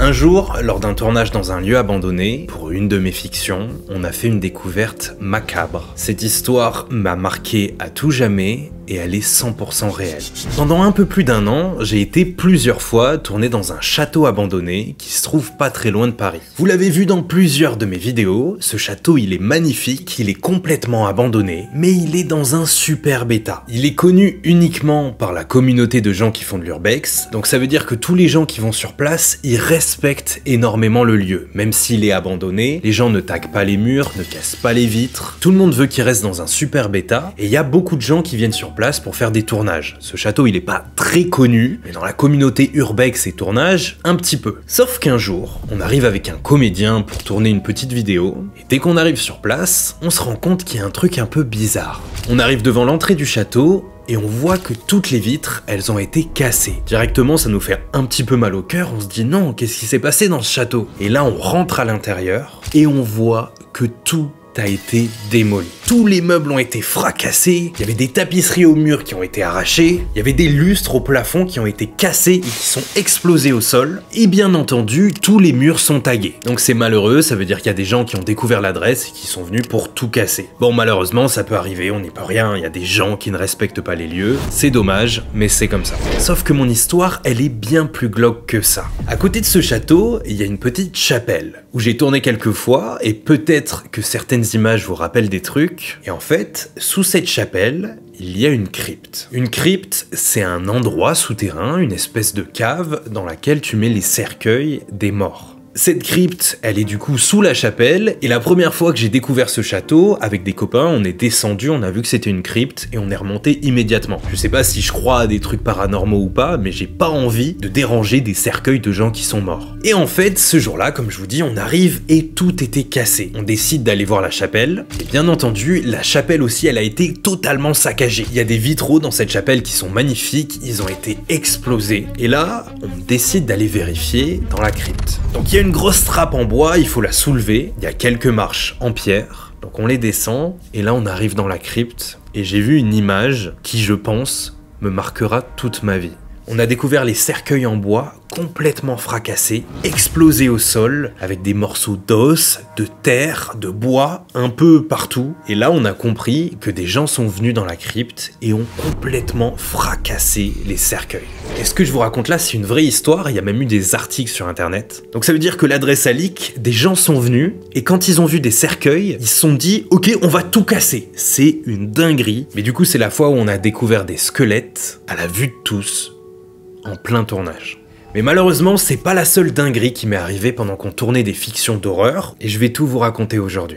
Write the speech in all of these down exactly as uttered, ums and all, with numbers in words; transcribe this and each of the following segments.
Un jour, lors d'un tournage dans un lieu abandonné, pour une de mes fictions, on a fait une découverte macabre. Cette histoire m'a marqué à tout jamais et elle est cent pour cent réelle. Pendant un peu plus d'un an, j'ai été plusieurs fois tourné dans un château abandonné qui se trouve pas très loin de Paris. Vous l'avez vu dans plusieurs de mes vidéos, ce château il est magnifique, il est complètement abandonné, mais il est dans un super état. Il est connu uniquement par la communauté de gens qui font de l'urbex, donc ça veut dire que tous les gens qui vont sur place, ils respectent énormément le lieu. Même s'il est abandonné, les gens ne taguent pas les murs, ne cassent pas les vitres, tout le monde veut qu'il reste dans un super état, et il y a beaucoup de gens qui viennent sur place pour faire des tournages. Ce château il est pas très connu, mais dans la communauté urbex et tournage, un petit peu. Sauf qu'un jour, on arrive avec un comédien pour tourner une petite vidéo, et dès qu'on arrive sur place, on se rend compte qu'il y a un truc un peu bizarre. On arrive devant l'entrée du château, et on voit que toutes les vitres, elles ont été cassées. Directement, ça nous fait un petit peu mal au cœur, on se dit non, qu'est-ce qui s'est passé dans ce château? Et là, on rentre à l'intérieur, et on voit que tout a été démoli. Tous les meubles ont été fracassés, il y avait des tapisseries au mur qui ont été arrachées, il y avait des lustres au plafond qui ont été cassés et qui sont explosés au sol, et bien entendu, tous les murs sont tagués. Donc c'est malheureux, ça veut dire qu'il y a des gens qui ont découvert l'adresse et qui sont venus pour tout casser. Bon, malheureusement, ça peut arriver, on n'y peut rien, il y a des gens qui ne respectent pas les lieux, c'est dommage, mais c'est comme ça. Sauf que mon histoire, elle est bien plus glauque que ça. À côté de ce château, il y a une petite chapelle, où j'ai tourné quelques fois, et peut-être que certaines images vous rappellent des trucs. Et en fait, sous cette chapelle, il y a une crypte. Une crypte, c'est un endroit souterrain, une espèce de cave dans laquelle tu mets les cercueils des morts. Cette crypte, elle est du coup sous la chapelle, et la première fois que j'ai découvert ce château, avec des copains, on est descendu, on a vu que c'était une crypte, et on est remonté immédiatement. Je sais pas si je crois à des trucs paranormaux ou pas, mais j'ai pas envie de déranger des cercueils de gens qui sont morts. Et en fait, ce jour-là, comme je vous dis, on arrive et tout était cassé. On décide d'aller voir la chapelle, et bien entendu, la chapelle aussi, elle a été totalement saccagée. Il y a des vitraux dans cette chapelle qui sont magnifiques, ils ont été explosés. Et là, on décide d'aller vérifier dans la crypte. Donc il y a une grosse trappe en bois, il faut la soulever, il y a quelques marches en pierre, donc on les descend, et là on arrive dans la crypte, et j'ai vu une image qui, je pense, me marquera toute ma vie. On a découvert les cercueils en bois, complètement fracassés, explosés au sol, avec des morceaux d'os, de terre, de bois, un peu partout. Et là, on a compris que des gens sont venus dans la crypte et ont complètement fracassé les cercueils. Et ce que je vous raconte là, c'est une vraie histoire, il y a même eu des articles sur internet. Donc ça veut dire que l'adresse a leak, des gens sont venus, et quand ils ont vu des cercueils, ils se sont dit « Ok, on va tout casser ». C'est une dinguerie. Mais du coup, c'est la fois où on a découvert des squelettes, à la vue de tous, en plein tournage. Mais malheureusement, c'est pas la seule dinguerie qui m'est arrivée pendant qu'on tournait des fictions d'horreur, et je vais tout vous raconter aujourd'hui.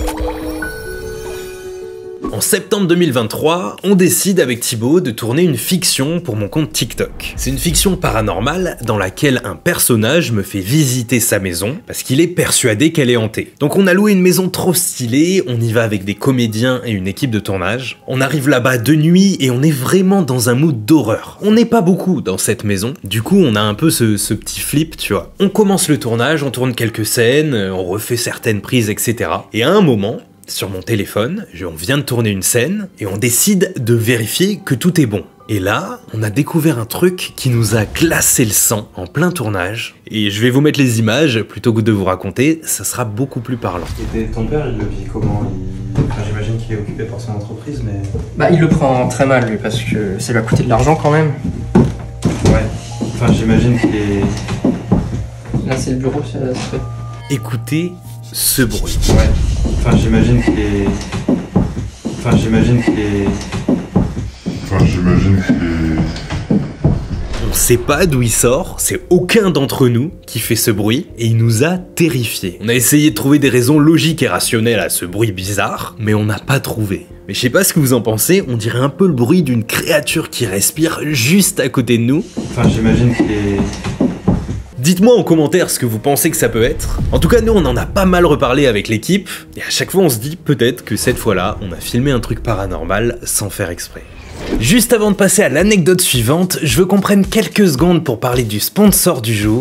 En septembre deux mille vingt-trois, on décide avec Thibaut de tourner une fiction pour mon compte TikTok. C'est une fiction paranormale dans laquelle un personnage me fait visiter sa maison parce qu'il est persuadé qu'elle est hantée. Donc on a loué une maison trop stylée, on y va avec des comédiens et une équipe de tournage. On arrive là-bas de nuit et on est vraiment dans un mood d'horreur. On n'est pas beaucoup dans cette maison, du coup on a un peu ce, ce petit flip, tu vois. On commence le tournage, on tourne quelques scènes, on refait certaines prises, et cetera. Et à un moment, sur mon téléphone, on vient de tourner une scène et on décide de vérifier que tout est bon. Et là, on a découvert un truc qui nous a glacé le sang en plein tournage. Et je vais vous mettre les images plutôt que de vous raconter, ça sera beaucoup plus parlant. Et ton père, il le vit comment? il... enfin, j'imagine qu'il est occupé par son entreprise, mais... Bah, il le prend très mal, lui, parce que ça lui a coûté de l'argent quand même. Ouais, enfin, j'imagine qu'il est... Là, c'est le bureau, ça se fait. Écoutez ce bruit. Ouais, enfin, j'imagine qu'il est... Enfin, j'imagine qu'il est... Enfin, j'imagine qu'il est... On sait pas d'où il sort, c'est aucun d'entre nous qui fait ce bruit, et il nous a terrifiés. On a essayé de trouver des raisons logiques et rationnelles à ce bruit bizarre, mais on n'a pas trouvé. Mais je sais pas ce que vous en pensez, on dirait un peu le bruit d'une créature qui respire juste à côté de nous. Enfin, j'imagine qu'il est... Dites-moi en commentaire ce que vous pensez que ça peut être. En tout cas, nous, on en a pas mal reparlé avec l'équipe, et à chaque fois, on se dit peut-être que cette fois-là, on a filmé un truc paranormal sans faire exprès. Juste avant de passer à l'anecdote suivante, je veux qu'on prenne quelques secondes pour parler du sponsor du jour,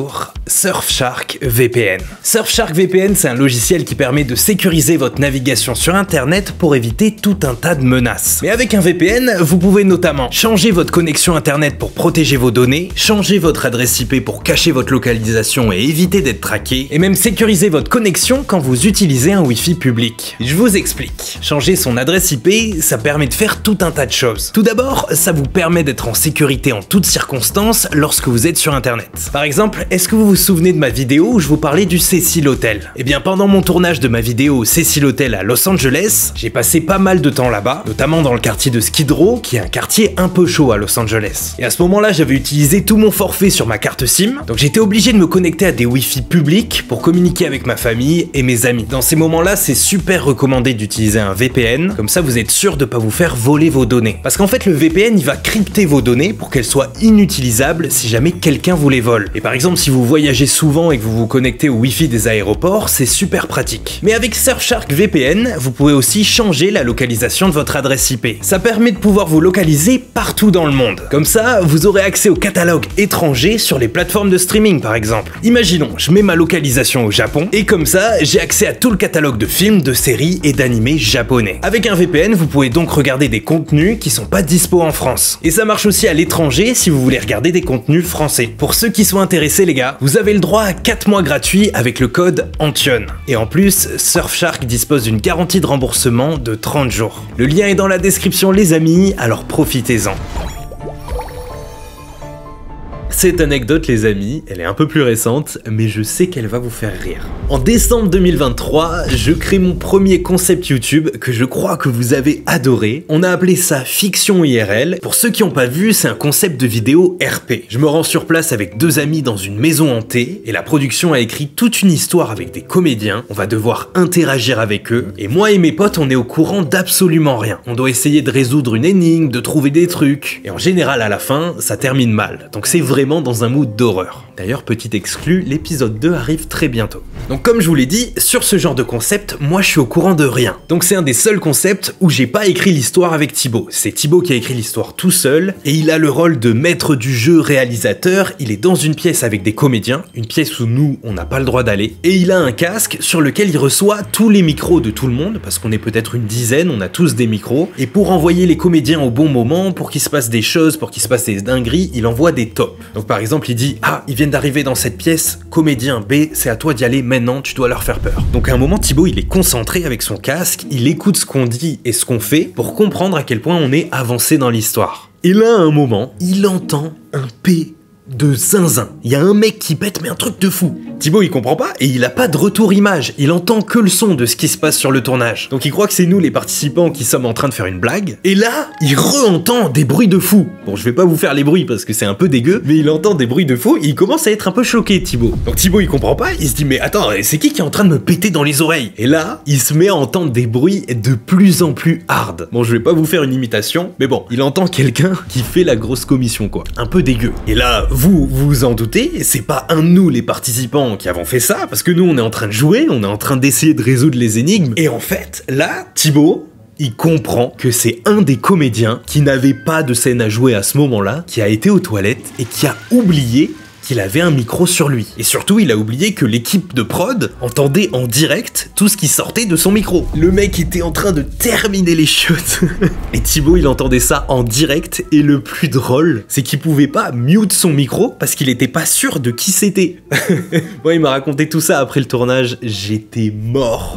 Surfshark V P N. Surfshark V P N, c'est un logiciel qui permet de sécuriser votre navigation sur internet pour éviter tout un tas de menaces. Mais avec un V P N, vous pouvez notamment changer votre connexion internet pour protéger vos données, changer votre adresse I P pour cacher votre localisation et éviter d'être traqué, et même sécuriser votre connexion quand vous utilisez un Wi-Fi public. Je vous explique. Changer son adresse I P, ça permet de faire tout un tas de choses. Tout d'abord, ça vous permet d'être en sécurité en toutes circonstances lorsque vous êtes sur internet. Par exemple, est-ce que vous vous souvenez de ma vidéo où je vous parlais du Cecil Hotel? Eh bien, pendant mon tournage de ma vidéo Cecil Hotel à Los Angeles, j'ai passé pas mal de temps là-bas, notamment dans le quartier de Skid Row, qui est un quartier un peu chaud à Los Angeles. Et à ce moment-là, j'avais utilisé tout mon forfait sur ma carte SIM, donc j'étais obligé de me connecter à des Wi-Fi publics pour communiquer avec ma famille et mes amis. Dans ces moments-là, c'est super recommandé d'utiliser un V P N, comme ça vous êtes sûr de pas vous faire voler vos données. Parce qu'en fait, le V P N, il va crypter vos données pour qu'elles soient inutilisables si jamais quelqu'un vous les vole. Et par exemple, si vous voyagez souvent et que vous vous connectez au Wi-Fi des aéroports, c'est super pratique. Mais avec Surfshark V P N, vous pouvez aussi changer la localisation de votre adresse I P. Ça permet de pouvoir vous localiser partout dans le monde. Comme ça, vous aurez accès au catalogue étranger sur les plateformes de streaming par exemple. Imaginons, je mets ma localisation au Japon et comme ça, j'ai accès à tout le catalogue de films, de séries et d'animés japonais. Avec un V P N, vous pouvez donc regarder des contenus qui sont pas dispo en France. Et ça marche aussi à l'étranger si vous voulez regarder des contenus français. Pour ceux qui sont intéressés les gars, vous avez le droit à quatre mois gratuits avec le code Antion. Et en plus, Surfshark dispose d'une garantie de remboursement de trente jours. Le lien est dans la description les amis, alors profitez-en. Cette anecdote les amis, elle est un peu plus récente, mais je sais qu'elle va vous faire rire. En décembre deux mille vingt-trois, je crée mon premier concept YouTube que je crois que vous avez adoré. On a appelé ça Fiction I R L. Pour ceux qui n'ont pas vu, c'est un concept de vidéo R P. Je me rends sur place avec deux amis dans une maison hantée et la production a écrit toute une histoire avec des comédiens. On va devoir interagir avec eux et moi et mes potes, on est au courant d'absolument rien. On doit essayer de résoudre une énigme, de trouver des trucs et en général à la fin, ça termine mal. Donc c'est vraiment dans un mood d'horreur. D'ailleurs, petit exclu, l'épisode deux arrive très bientôt. Donc comme je vous l'ai dit, sur ce genre de concept, moi je suis au courant de rien. Donc c'est un des seuls concepts où j'ai pas écrit l'histoire avec Thibaut. C'est Thibaut qui a écrit l'histoire tout seul, et il a le rôle de maître du jeu réalisateur. Il est dans une pièce avec des comédiens, une pièce où nous, on n'a pas le droit d'aller, et il a un casque sur lequel il reçoit tous les micros de tout le monde, parce qu'on est peut-être une dizaine, on a tous des micros, et pour envoyer les comédiens au bon moment, pour qu'il se passe des choses, pour qu'il se passe des dingueries, il envoie des tops. Donc par exemple, il dit « Ah, ils viennent d'arriver dans cette pièce, comédien B, c'est à toi d'y aller maintenant, tu dois leur faire peur. » Donc à un moment, Thibaut, il est concentré avec son casque, il écoute ce qu'on dit et ce qu'on fait pour comprendre à quel point on est avancé dans l'histoire. Et là, à un moment, il entend un P de zinzin. Il y a un mec qui pète, mais un truc de fou. Thibaut, il comprend pas et il a pas de retour image. Il entend que le son de ce qui se passe sur le tournage. Donc il croit que c'est nous, les participants, qui sommes en train de faire une blague. Et là, il re-entend des bruits de fou. Bon, je vais pas vous faire les bruits parce que c'est un peu dégueu, mais il entend des bruits de fou et il commence à être un peu choqué, Thibaut. Donc Thibaut, il comprend pas, il se dit, mais attends, c'est qui qui est en train de me péter dans les oreilles? Et là, il se met à entendre des bruits de plus en plus hard. Bon, je vais pas vous faire une imitation, mais bon, il entend quelqu'un qui fait la grosse commission, quoi. Un peu dégueu. Et là, vous, vous vous en doutez, c'est pas un de nous, les participants, qui avons fait ça, parce que nous, on est en train de jouer, on est en train d'essayer de résoudre les énigmes. Et en fait, là, Thibaut, il comprend que c'est un des comédiens qui n'avait pas de scène à jouer à ce moment-là, qui a été aux toilettes et qui a oublié qu'il avait un micro sur lui. Et surtout, il a oublié que l'équipe de prod entendait en direct tout ce qui sortait de son micro. Le mec était en train de terminer les chiottes. Et Thibaut, il entendait ça en direct. Et le plus drôle, c'est qu'il pouvait pas mute son micro parce qu'il était pas sûr de qui c'était. Moi, il m'a raconté tout ça après le tournage. J'étais mort.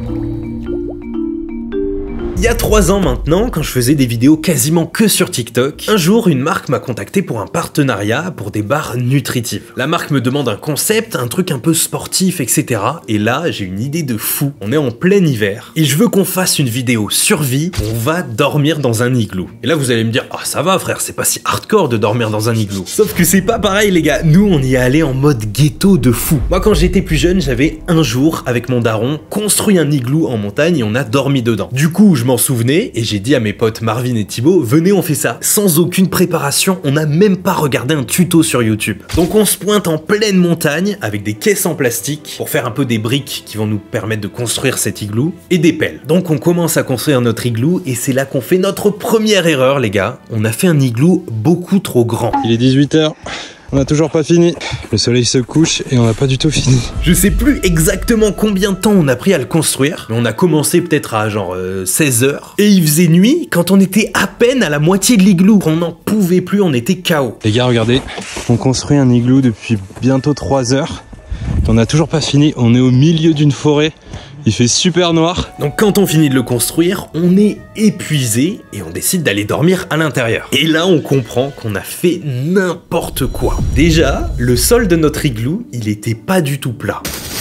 Il y a trois ans maintenant, quand je faisais des vidéos quasiment que sur TikTok, un jour une marque m'a contacté pour un partenariat pour des barres nutritives. La marque me demande un concept, un truc un peu sportif, et cetera. Et là, j'ai une idée de fou. On est en plein hiver et je veux qu'on fasse une vidéo survie où on va dormir dans un igloo. Et là, vous allez me dire, ah ça va frère, c'est pas si hardcore de dormir dans un igloo. Sauf que c'est pas pareil les gars, nous on y est allé en mode ghetto de fou. Moi quand j'étais plus jeune, j'avais un jour, avec mon daron, construit un igloo en montagne et on a dormi dedans. Du coup, je m'en souvenais et j'ai dit à mes potes Marvin et Thibaut, venez on fait ça. Sans aucune préparation, on n'a même pas regardé un tuto sur YouTube. Donc on se pointe en pleine montagne avec des caisses en plastique pour faire un peu des briques qui vont nous permettre de construire cet igloo et des pelles. Donc on commence à construire notre igloo et c'est là qu'on fait notre première erreur les gars. On a fait un igloo beaucoup trop grand. Il est dix-huit heures. On a toujours pas fini. Le soleil se couche et on n'a pas du tout fini. Je sais plus exactement combien de temps on a pris à le construire, mais on a commencé peut-être à genre euh, seize heures. Et il faisait nuit quand on était à peine à la moitié de l'igloo. On n'en pouvait plus, on était K O. Les gars, regardez, on construit un igloo depuis bientôt trois heures. On n'a toujours pas fini, on est au milieu d'une forêt. Il fait super noir. Donc quand on finit de le construire, on est épuisé et on décide d'aller dormir à l'intérieur. Et là, on comprend qu'on a fait n'importe quoi. Déjà, le sol de notre igloo, il était pas du tout plat.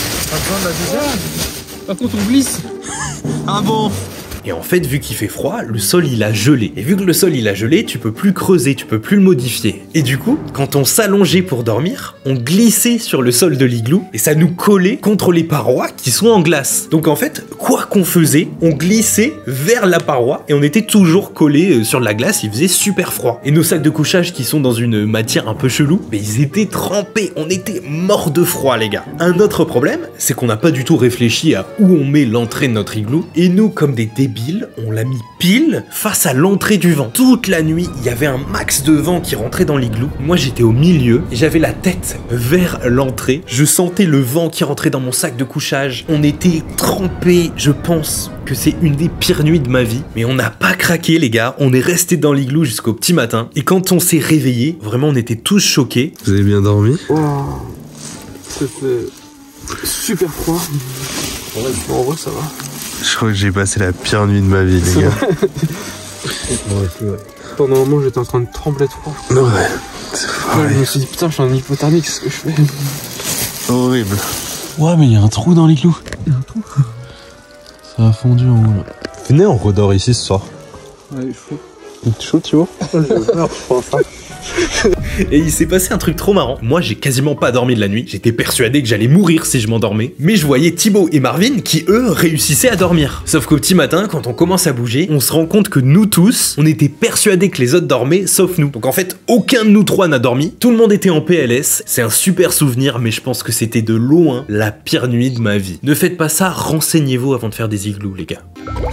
Par contre, on glisse. Ah bon? Et en fait, vu qu'il fait froid, le sol il a gelé. Et vu que le sol il a gelé, tu peux plus creuser, tu peux plus le modifier. Et du coup, quand on s'allongeait pour dormir, on glissait sur le sol de l'igloo et ça nous collait contre les parois qui sont en glace. Donc en fait, quoi qu'on faisait, on glissait vers la paroi et on était toujours collé sur la glace, il faisait super froid. Et nos sacs de couchage qui sont dans une matière un peu chelou, mais ils étaient trempés, on était morts de froid les gars. Un autre problème, c'est qu'on n'a pas du tout réfléchi à où on met l'entrée de notre igloo et nous, comme des débiles, on l'a mis pile face à l'entrée du vent. Toute la nuit, il y avait un max de vent qui rentrait dans l'igloo. Moi, j'étais au milieu et j'avais la tête vers l'entrée. Je sentais le vent qui rentrait dans mon sac de couchage. On était trempés. Je pense que c'est une des pires nuits de ma vie. Mais on n'a pas craqué, les gars. On est resté dans l'igloo jusqu'au petit matin. Et quand on s'est réveillé, vraiment, on était tous choqués. Vous avez bien dormi? Wow. C'était super froid. Ouais, en vrai, ça va. Je crois que j'ai passé la pire nuit de ma vie, les gars. Pendant un moment, j'étais en train de trembler de froid. Ouais, c'est fort. Ouais, je me suis dit, putain, je suis en hypothermie, qu'est-ce que je fais? Horrible. Ouais, mais il y a un trou dans l'igloo. Il y a un trou. Ça a fondu en haut là. Venez, on redort ici ce soir. Ouais, il faut. T'es chaud, tu vois? J'ai peur, je pense. Et il s'est passé un truc trop marrant. Moi, j'ai quasiment pas dormi de la nuit. J'étais persuadé que j'allais mourir si je m'endormais. Mais je voyais Thibaut et Marvin qui, eux, réussissaient à dormir. Sauf qu'au petit matin, quand on commence à bouger, on se rend compte que nous tous, on était persuadés que les autres dormaient, sauf nous. Donc en fait, aucun de nous trois n'a dormi. Tout le monde était en P L S. C'est un super souvenir, mais je pense que c'était de loin la pire nuit de ma vie. Ne faites pas ça, renseignez-vous avant de faire des igloos, les gars.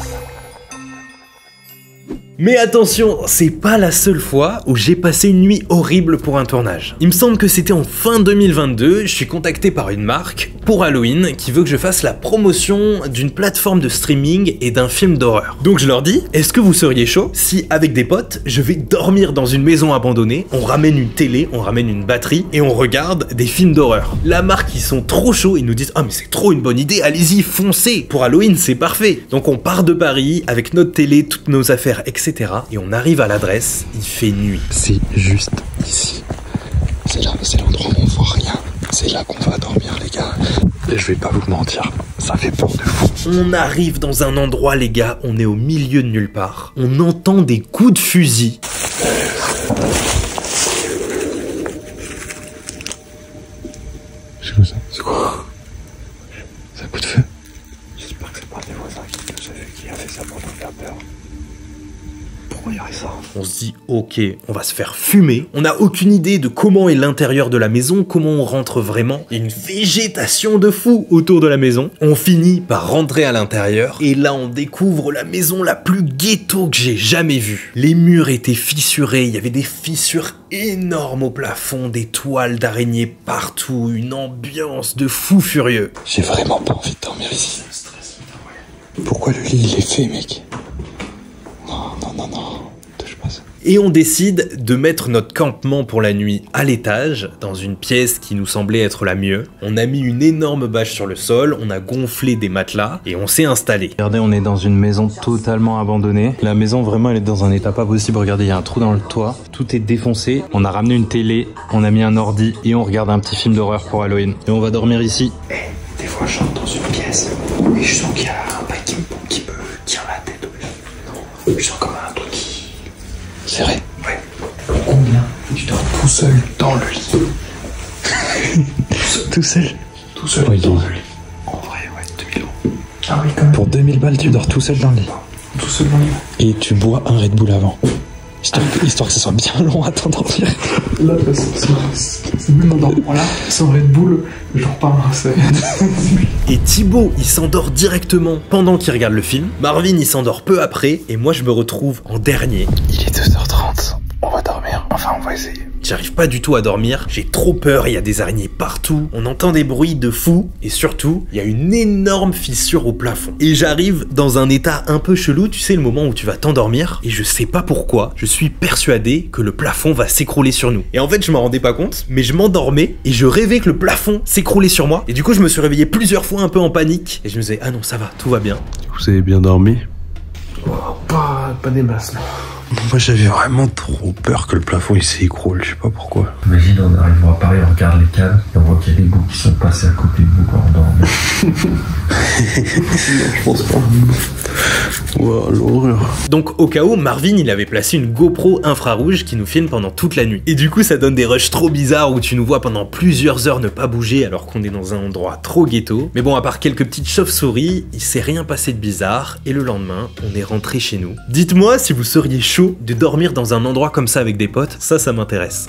Mais attention, c'est pas la seule fois où j'ai passé une nuit horrible pour un tournage. Il me semble que c'était en fin deux mille vingt-deux, je suis contacté par une marque pour Halloween qui veut que je fasse la promotion d'une plateforme de streaming et d'un film d'horreur. Donc je leur dis, est-ce que vous seriez chaud si avec des potes, je vais dormir dans une maison abandonnée, on ramène une télé, on ramène une batterie et on regarde des films d'horreur. La marque, ils sont trop chauds, ils nous disent, ah mais c'est trop une bonne idée, allez-y, foncez. Pour Halloween, c'est parfait. Donc on part de Paris avec notre télé, toutes nos affaires, et cetera. Et on arrive à l'adresse, il fait nuit. C'est juste ici. C'est là, c'est l'endroit où on voit rien. C'est là qu'on va dormir, les gars. Et je vais pas vous mentir, ça fait peur de fou. On arrive dans un endroit, les gars, on est au milieu de nulle part. On entend des coups de fusil. C'est quoi ça? C'est quoi? C'est un coup de feu? J'espère que c'est pas des voisins qui, qui a fait ça pour nous faire peur. Pourquoi il y aurait ça? On se dit, ok, on va se faire fumer. On n'a aucune idée de comment est l'intérieur de la maison, comment on rentre vraiment. Il y a une végétation de fou autour de la maison. On finit par rentrer à l'intérieur. Et là, on découvre la maison la plus ghetto que j'ai jamais vue. Les murs étaient fissurés, il y avait des fissures énormes au plafond, des toiles d'araignées partout, une ambiance de fou furieux. J'ai vraiment pas envie de dormir ici. Pourquoi le lit il est fait, mec? Non, non, non, non. Touche pas ça. Et on décide de mettre notre campement pour la nuit à l'étage, dans une pièce qui nous semblait être la mieux. On a mis une énorme bâche sur le sol, on a gonflé des matelas et on s'est installé. Regardez, on est dans une maison totalement abandonnée. La maison, vraiment, elle est dans un état pas possible. Regardez, il y a un trou dans le toit. Tout est défoncé. On a ramené une télé, on a mis un ordi et on regarde un petit film d'horreur pour Halloween. Et on va dormir ici. Eh, hey, des fois, je rentre dans une pièce et je sens qu'il y a un bac qui me, qui me tient la tête. Non, je sens comme un truc qui... C'est vrai? Ouais. Combien tu dors tout seul dans le lit? Tout seul? Tout seul oui, dans le lit. En vrai, ouais, deux mille euros. Ah oui, quand même. Pour deux mille balles, tu dors tout seul dans le lit. Tout seul dans le lit. Et tu bois un Red Bull avant. Histoire que, histoire que ça soit bien long à t'endormir. Là, c'est même endormant là, sans Red Bull, genre pas un. Et Thibaut, il s'endort directement pendant qu'il regarde le film. Marvin, il s'endort peu après. Et moi, je me retrouve en dernier. Il est deux heures trente. On va dormir. Enfin, on va essayer. J'arrive pas du tout à dormir, j'ai trop peur, il y a des araignées partout, on entend des bruits de fou, et surtout, il y a une énorme fissure au plafond. Et j'arrive dans un état un peu chelou, tu sais le moment où tu vas t'endormir, et je sais pas pourquoi, je suis persuadé que le plafond va s'écrouler sur nous. Et en fait, je m'en rendais pas compte, mais je m'endormais, et je rêvais que le plafond s'écroulait sur moi, et du coup, je me suis réveillé plusieurs fois un peu en panique, et je me disais, ah non, ça va, tout va bien. Vous avez bien dormi? Oh, pas, pas des masses là. Moi j'avais vraiment trop peur que le plafond il s'écroule, je sais pas pourquoi. Imagine, on arrive à Paris, on regarde les câbles, et on voit qu'il y a des bouts qui sont passés à côté de vous quand on dormait. Je pense pas. Wow, l'horreur. Donc au cas où, Marvin il avait placé une GoPro infrarouge qui nous filme pendant toute la nuit. Et du coup ça donne des rushs trop bizarres où tu nous vois pendant plusieurs heures ne pas bouger alors qu'on est dans un endroit trop ghetto. Mais bon, à part quelques petites chauves-souris, il s'est rien passé de bizarre et le lendemain on est rentré chez nous. Dites-moi si vous seriez chaud de dormir dans un endroit comme ça avec des potes, ça ça m'intéresse.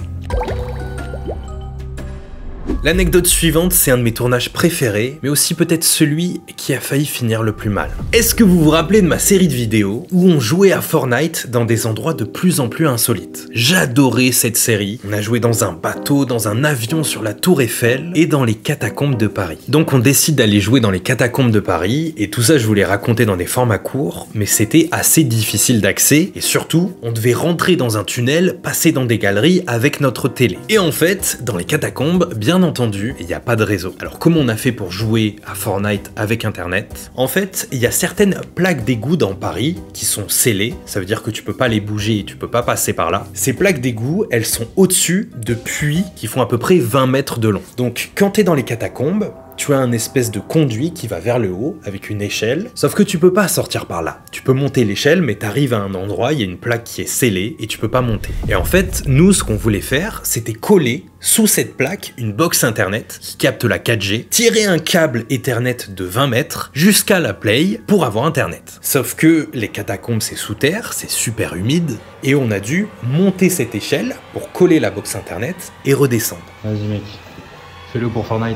L'anecdote suivante, c'est un de mes tournages préférés, mais aussi peut-être celui qui a failli finir le plus mal. Est-ce que vous vous rappelez de ma série de vidéos où on jouait à Fortnite dans des endroits de plus en plus insolites? J'adorais cette série. On a joué dans un bateau, dans un avion sur la Tour Eiffel et dans les catacombes de Paris. Donc on décide d'aller jouer dans les catacombes de Paris et tout ça je vous l'ai raconté dans des formats courts, mais c'était assez difficile d'accès et surtout on devait rentrer dans un tunnel, passer dans des galeries avec notre télé. Et en fait, dans les catacombes, bien entendu, entendu, il n'y a pas de réseau. Alors comment on a fait pour jouer à Fortnite avec internet? En fait, il y a certaines plaques d'égout dans Paris qui sont scellées, ça veut dire que tu peux pas les bouger et tu peux pas passer par là. Ces plaques d'égout, elles sont au-dessus de puits qui font à peu près vingt mètres de long. Donc quand tu es dans les catacombes, tu as un espèce de conduit qui va vers le haut avec une échelle, sauf que tu peux pas sortir par là. Tu peux monter l'échelle, mais tu arrives à un endroit, il y a une plaque qui est scellée et tu peux pas monter. Et en fait, nous, ce qu'on voulait faire, c'était coller sous cette plaque une box internet qui capte la quatre G, tirer un câble Ethernet de vingt mètres jusqu'à la Play pour avoir internet. Sauf que les catacombes, c'est sous terre, c'est super humide, et on a dû monter cette échelle pour coller la box internet et redescendre. Vas-y mec. Fais-le pour Fortnite.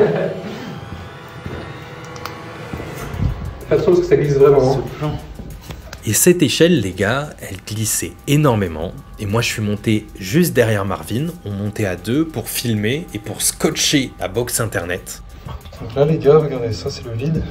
Attention parce que ça glisse vraiment. Et cette échelle, les gars, elle glissait énormément. Et moi, je suis monté juste derrière Marvin. On montait à deux pour filmer et pour scotcher la box internet. Donc là, les gars, regardez, ça c'est le vide.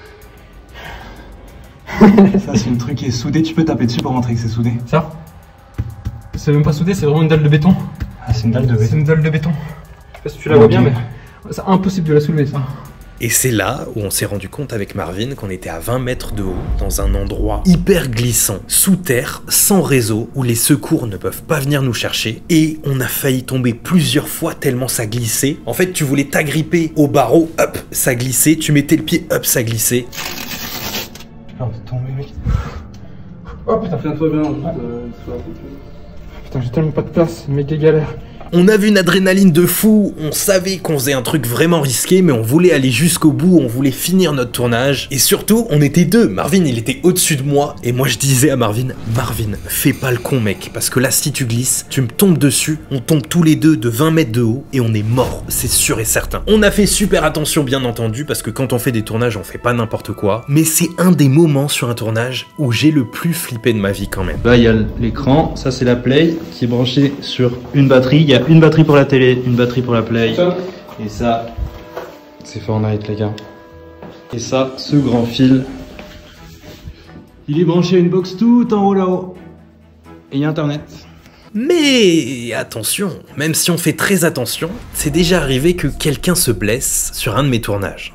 Ça, c'est un truc qui est soudé. Tu peux taper dessus pour montrer que c'est soudé. Ça? C'est même pas soudé, c'est vraiment une dalle de béton. Ah, c'est une dalle de béton. C'est une dalle de béton. Je sais pas si tu la vois bien, mais c'est impossible de la soulever, ça. Et c'est là où on s'est rendu compte avec Marvin qu'on était à vingt mètres de haut, dans un endroit hyper glissant, sous terre, sans réseau, où les secours ne peuvent pas venir nous chercher. Et on a failli tomber plusieurs fois tellement ça glissait. En fait, tu voulais t'agripper au barreau, hop, ça glissait. Tu mettais le pied, hop, ça glissait. Oh, t'es tombé, mec. Oh putain, tiens-toi bien. Putain, j'ai tellement pas de place, mec, des galères. On avait une adrénaline de fou, on savait qu'on faisait un truc vraiment risqué, mais on voulait aller jusqu'au bout, on voulait finir notre tournage. Et surtout, on était deux. Marvin, il était au-dessus de moi, et moi je disais à Marvin, Marvin, fais pas le con mec, parce que là si tu glisses, tu me tombes dessus, on tombe tous les deux de vingt mètres de haut, et on est mort, c'est sûr et certain. On a fait super attention bien entendu, parce que quand on fait des tournages, on fait pas n'importe quoi, mais c'est un des moments sur un tournage où j'ai le plus flippé de ma vie quand même. Là il y a l'écran, ça c'est la Play qui est branchée sur une batterie, il y a une batterie pour la télé, une batterie pour la Play, et ça c'est Fortnite les gars. Et ça, ce grand fil, il est branché à une box tout en haut là-haut, et il y a internet. Mais attention, même si on fait très attention, c'est déjà arrivé que quelqu'un se blesse sur un de mes tournages.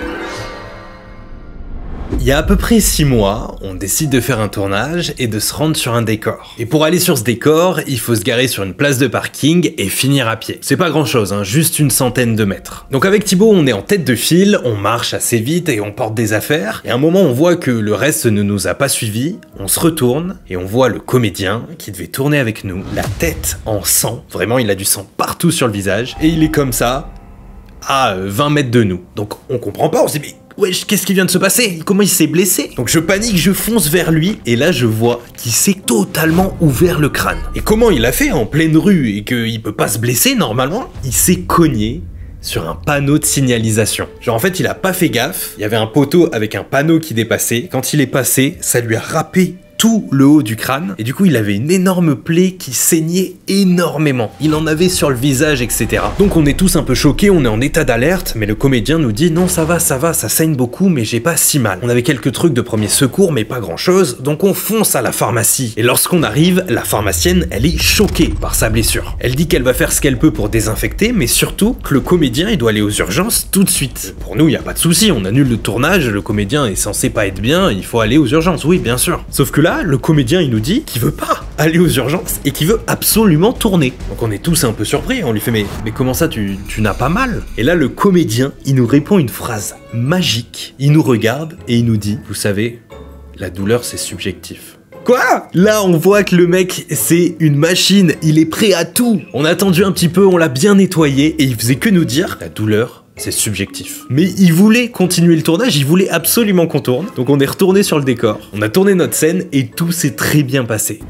Il y a à peu près six mois, on décide de faire un tournage et de se rendre sur un décor. Et pour aller sur ce décor, il faut se garer sur une place de parking et finir à pied. C'est pas grand chose, hein, juste une centaine de mètres. Donc avec Thibaut, on est en tête de file, on marche assez vite et on porte des affaires. Et à un moment, on voit que le reste ne nous a pas suivis, on se retourne et on voit le comédien qui devait tourner avec nous, la tête en sang. Vraiment, il a du sang partout sur le visage. Et il est comme ça, à vingt mètres de nous. Donc on comprend pas, on se dit mais... wesh, qu'est-ce qui vient de se passer? Comment il s'est blessé? Donc je panique, je fonce vers lui, et là je vois qu'il s'est totalement ouvert le crâne. Et comment il a fait en pleine rue et qu'il peut pas se blesser normalement? Il s'est cogné sur un panneau de signalisation. Genre en fait il a pas fait gaffe, il y avait un poteau avec un panneau qui dépassait, quand il est passé, ça lui a râpé tout le haut du crâne. Et du coup, il avait une énorme plaie qui saignait énormément. Il en avait sur le visage, et cetera. Donc on est tous un peu choqués, on est en état d'alerte, mais le comédien nous dit non, ça va, ça va, ça saigne beaucoup, mais j'ai pas si mal. On avait quelques trucs de premier secours, mais pas grand chose, donc on fonce à la pharmacie. Et lorsqu'on arrive, la pharmacienne, elle est choquée par sa blessure. Elle dit qu'elle va faire ce qu'elle peut pour désinfecter, mais surtout que le comédien, il doit aller aux urgences tout de suite. Pour nous, il y a pas de souci, on annule le tournage, le comédien est censé pas être bien, il faut aller aux urgences, oui, bien sûr. Sauf que là, le comédien, il nous dit qu'il veut pas aller aux urgences et qu'il veut absolument tourner. Donc on est tous un peu surpris, on lui fait mais, mais comment ça, tu, tu n'as pas mal? Et là, le comédien, il nous répond une phrase magique, il nous regarde et il nous dit, vous savez, la douleur, c'est subjectif. Quoi? Là, on voit que le mec, c'est une machine, il est prêt à tout. On a attendu un petit peu, on l'a bien nettoyé, et il faisait que nous dire, la douleur, c'est subjectif. Mais il voulait continuer le tournage, il voulait absolument qu'on tourne. Donc on est retourné sur le décor, on a tourné notre scène, et tout s'est très bien passé.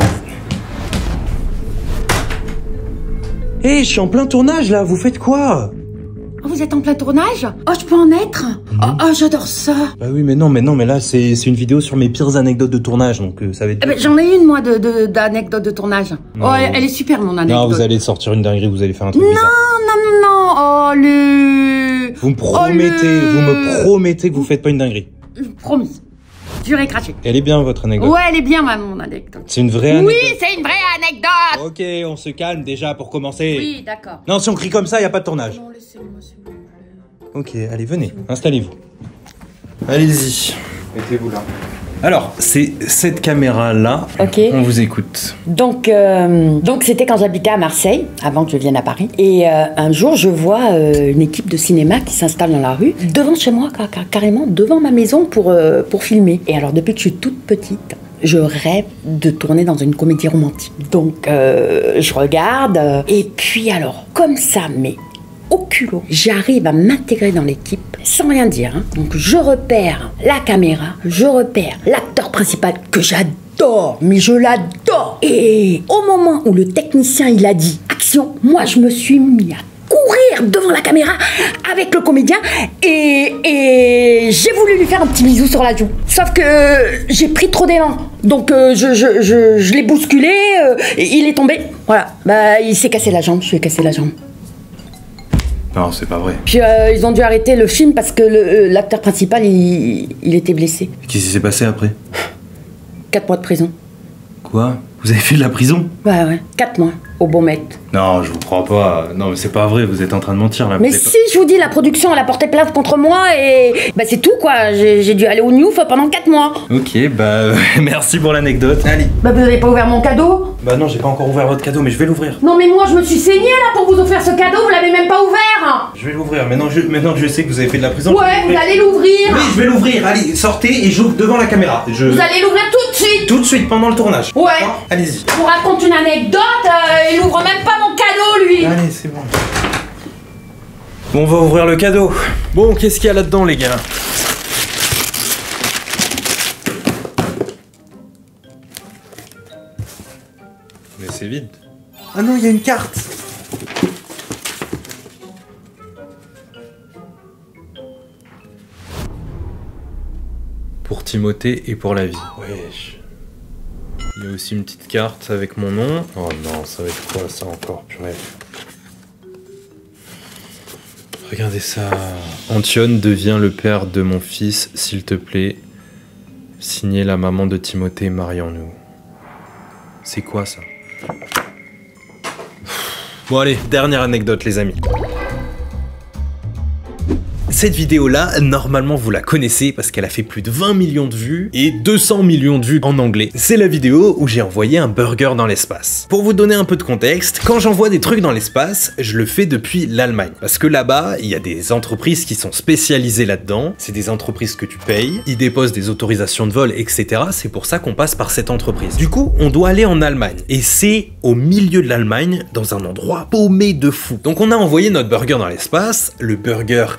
Hé, hey, je suis en plein tournage là, vous faites quoi? Oh, vous êtes en plein tournage? Oh, je peux en être? mmh. Oh, oh j'adore ça. Bah oui, mais non, mais non, mais là, c'est une vidéo sur mes pires anecdotes de tournage, donc euh, ça va être... Eh ben, j'en ai une, moi, de, de, d'anecdotes de tournage. Non. Oh, elle, elle est super, mon anecdote. Non, vous allez sortir une dinguerie, vous allez faire un truc non, bizarre. Non, non, non, oh, le... Vous me promettez, oh, le... vous me promettez que vous faites pas une dinguerie. Promis. Dur et craché. Elle est bien, votre anecdote? Ouais, elle est bien, ma, mon anecdote. C'est une vraie anecdote? Oui, c'est une vraie anecdote. Ok, on se calme déjà pour commencer. Oui, d'accord. Non, si on crie comme ça, y a pas de tournage. Non, laissez-moi, s'il vous plaît. Ok, allez, venez, installez-vous. Allez-y, mettez-vous là. Alors, c'est cette caméra-là. Ok. On vous écoute. Donc, euh, donc c'était quand j'habitais à Marseille, avant que je vienne à Paris. Et euh, un jour, je vois euh, une équipe de cinéma qui s'installe dans la rue, devant chez moi, car, car, carrément devant ma maison pour, euh, pour filmer. Et alors, depuis que je suis toute petite, je rêve de tourner dans une comédie romantique. Donc, euh, je regarde. Euh, et puis alors, comme ça, mais au culot, j'arrive à m'intégrer dans l'équipe sans rien dire. Hein. Donc je repère la caméra, je repère l'acteur principal que j'adore, mais je l'adore. Et au moment où le technicien il a dit action, moi je me suis mis à courir devant la caméra avec le comédien et, et j'ai voulu lui faire un petit bisou sur la joue. Sauf que euh, j'ai pris trop d'élan. Donc euh, je, je, je, je l'ai bousculé euh, et il est tombé. Voilà, bah, il s'est cassé la jambe, je lui ai cassé la jambe. Non, c'est pas vrai. Puis euh, ils ont dû arrêter le film parce que l'acteur euh, principal, il, il était blessé. Qu'est-ce qui s'est passé après? Quatre mois de prison. Quoi? Vous avez fait de la prison? Ouais, ouais, quatre mois, au bon maître. Non, je vous crois pas. Non, mais c'est pas vrai, vous êtes en train de mentir là. Mais vous si, pas... je vous dis, la production, elle a porté plainte contre moi et... Bah c'est tout, quoi. J'ai dû aller au Newf pendant quatre mois. Ok, bah merci pour l'anecdote. Allez. Bah vous avez pas ouvert mon cadeau? Bah non, j'ai pas encore ouvert votre cadeau, mais je vais l'ouvrir. Non mais moi, je me suis saignée là pour vous offrir ce cadeau, vous l'avez même pas ouvert. Je vais l'ouvrir, maintenant, je... maintenant que je sais que vous avez fait de la prison... Ouais, vous allez l'ouvrir. Oui, je vais l'ouvrir, allez, sortez et j'ouvre devant la caméra. Je... Vous allez l'ouvrir tout de suite. Tout de suite, pendant le tournage. Ouais. Allez-y. Je vous raconte une anecdote, euh, il ouvre même pas mon cadeau, lui. Allez, c'est bon. Bon, on va ouvrir le cadeau. Bon, qu'est-ce qu'il y a là-dedans, les gars? Mais c'est vide. Ah non, il y a une carte. Pour Timothée et pour la vie. Wesh. Il y a aussi une petite carte avec mon nom. Oh non, ça va être quoi ça encore, purée. Regardez ça. Antione devient le père de mon fils, s'il te plaît. Signé la maman de Timothée, marions-nous. C'est quoi ça? Bon allez, dernière anecdote les amis. Cette vidéo-là, normalement vous la connaissez parce qu'elle a fait plus de vingt millions de vues et deux cents millions de vues en anglais. C'est la vidéo où j'ai envoyé un burger dans l'espace. Pour vous donner un peu de contexte, quand j'envoie des trucs dans l'espace, je le fais depuis l'Allemagne. Parce que là-bas, il y a des entreprises qui sont spécialisées là-dedans. C'est des entreprises que tu payes, ils déposent des autorisations de vol, et cetera. C'est pour ça qu'on passe par cette entreprise. Du coup, on doit aller en Allemagne. Et c'est au milieu de l'Allemagne, dans un endroit paumé de fou. Donc on a envoyé notre burger dans l'espace, le burger est dans l'espace.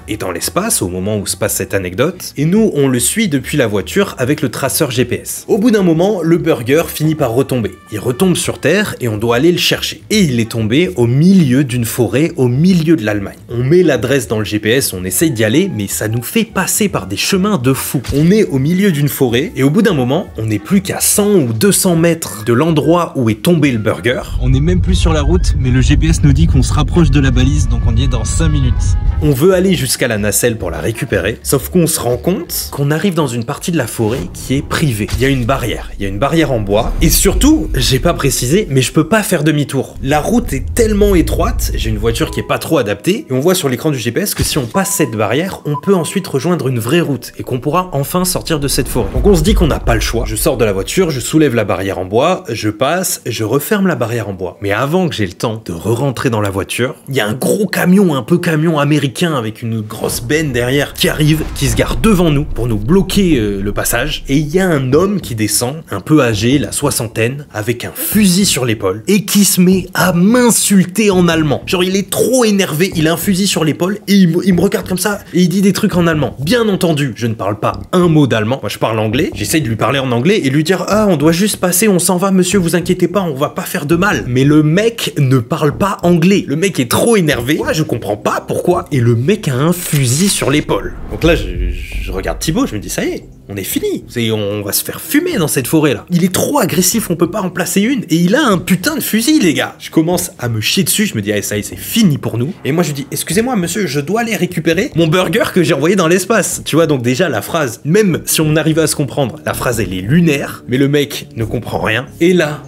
l'espace au moment où se passe cette anecdote, et nous on le suit depuis la voiture avec le traceur G P S. Au bout d'un moment, le burger finit par retomber. Il retombe sur terre et on doit aller le chercher. Et il est tombé au milieu d'une forêt, au milieu de l'Allemagne. On met l'adresse dans le G P S, on essaye d'y aller, mais ça nous fait passer par des chemins de fou. On est au milieu d'une forêt, et au bout d'un moment, on n'est plus qu'à cent ou deux cents mètres de l'endroit où est tombé le burger. On n'est même plus sur la route, mais le G P S nous dit qu'on se rapproche de la balise, donc on y est dans cinq minutes. On veut aller jusqu'à la nacelle pour la récupérer, sauf qu'on se rend compte qu'on arrive dans une partie de la forêt qui est privée. Il y a une barrière, il y a une barrière en bois, et surtout, j'ai pas précisé, mais je peux pas faire demi-tour. La route est tellement étroite, j'ai une voiture qui est pas trop adaptée, et on voit sur l'écran du G P S que si on passe cette barrière, on peut ensuite rejoindre une vraie route, et qu'on pourra enfin sortir de cette forêt. Donc on se dit qu'on n'a pas le choix. Je sors de la voiture, je soulève la barrière en bois, je passe, je referme la barrière en bois. Mais avant que j'ai le temps de re-rentrer dans la voiture, il y a un gros camion, un peu camion américain avec une grosse benne derrière qui arrive, qui se gare devant nous pour nous bloquer euh, le passage. Et il y a un homme qui descend, un peu âgé, la soixantaine, avec un fusil sur l'épaule et qui se met à m'insulter en allemand. Genre il est trop énervé, il a un fusil sur l'épaule et il, il me regarde comme ça et il dit des trucs en allemand. Bien entendu, je ne parle pas un mot d'allemand. Moi je parle anglais, j'essaye de lui parler en anglais et lui dire ah on doit juste passer, on s'en va monsieur, vous inquiétez pas, on va pas faire de mal. Mais le mec ne parle pas anglais, le mec est trop énervé, moi je comprends pas pourquoi, et le mec a un fusil sur l'épaule. Donc là je, je regarde Thibaut, je me dis ça y est, on est fini, c'est, on va se faire fumer dans cette forêt là. Il est trop agressif, on peut pas en placer une, et il a un putain de fusil les gars. Je commence à me chier dessus, je me dis ah ça y est c'est fini pour nous, et moi je dis excusez-moi monsieur, je dois aller récupérer mon burger que j'ai envoyé dans l'espace. Tu vois, donc déjà la phrase, même si on arrivait à se comprendre, la phrase elle est lunaire, mais le mec ne comprend rien, et là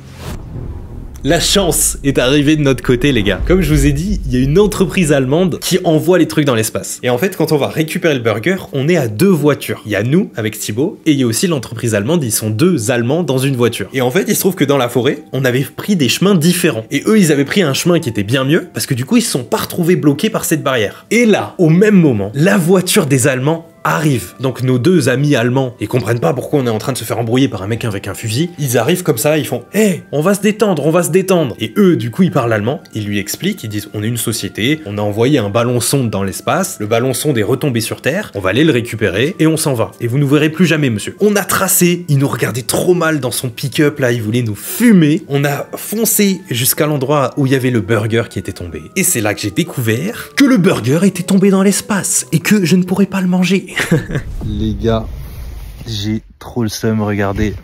la chance est arrivée de notre côté les gars. Comme je vous ai dit, il y a une entreprise allemande qui envoie les trucs dans l'espace. Et en fait, quand on va récupérer le burger, on est à deux voitures. Il y a nous avec Thibaut et il y a aussi l'entreprise allemande, ils sont deux Allemands dans une voiture. Et en fait, il se trouve que dans la forêt, on avait pris des chemins différents. Et eux, ils avaient pris un chemin qui était bien mieux parce que du coup, ils se sont pas retrouvés bloqués par cette barrière. Et là, au même moment, la voiture des Allemands arrive. Donc nos deux amis allemands, ils comprennent pas pourquoi on est en train de se faire embrouiller par un mec avec un fusil. Ils arrivent comme ça, ils font « Hey, on va se détendre, on va se détendre !» Et eux, du coup, ils parlent allemand, ils lui expliquent, ils disent « On est une société, on a envoyé un ballon sonde dans l'espace, le ballon sonde est retombé sur Terre, on va aller le récupérer et on s'en va. Et vous nous verrez plus jamais, monsieur. » On a tracé, il nous regardait trop mal dans son pick-up, là, il voulait nous fumer. On a foncé jusqu'à l'endroit où il y avait le burger qui était tombé. Et c'est là que j'ai découvert que le burger était tombé dans l'espace et que je ne pourrais pas le manger. Les gars, j'ai trop le seum, regardez.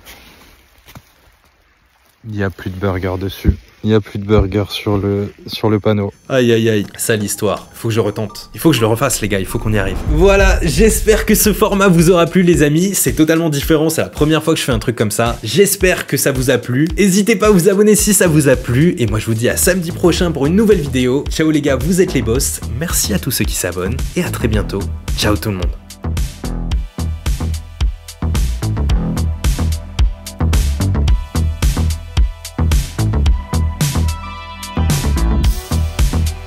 Il n'y a plus de burger dessus. Il n'y a plus de burger sur le, sur le panneau. Aïe aïe aïe, sale histoire. Faut que je retente. Il faut que je le refasse les gars, il faut qu'on y arrive. Voilà, j'espère que ce format vous aura plu les amis. C'est totalement différent, c'est la première fois que je fais un truc comme ça. J'espère que ça vous a plu. N'hésitez pas à vous abonner si ça vous a plu. Et moi je vous dis à samedi prochain pour une nouvelle vidéo. Ciao les gars, vous êtes les boss. Merci à tous ceux qui s'abonnent. Et à très bientôt. Ciao tout le monde.